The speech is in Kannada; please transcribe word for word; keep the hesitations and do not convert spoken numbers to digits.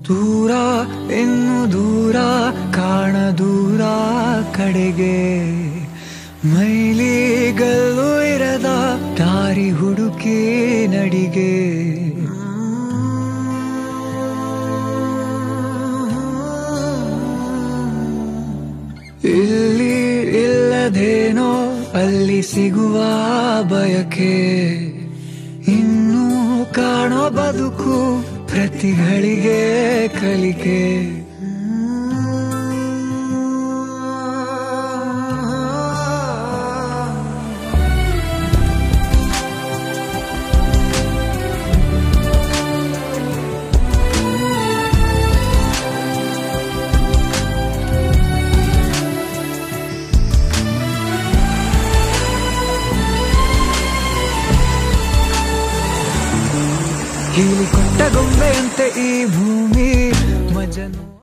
ದೂರ ಇನ್ನು ದೂರ ಕಾಣ ದೂರ ಕಡೆಗೆ ಮೈಲಿಗಲ್ಲು ಇರದ ದಾರಿ ಹುಡುಕಿ ನಡಿಗೆ ಇಲ್ಲಿ ಇಲ್ಲದೇನೋ ಅಲ್ಲಿ ಸಿಗುವ ಬಯಕೆ ಇನ್ನೂ ಕಾಣೋ ಬದುಕು ಪ್ರತಿಗಳಿಗೆ ಕಲಿಕೆ ಹೀಲಿ ಕೊಟ್ಟ ಗೊಂಬೆಯಂತೆ ಈ ಭೂಮಿ ಮಜನು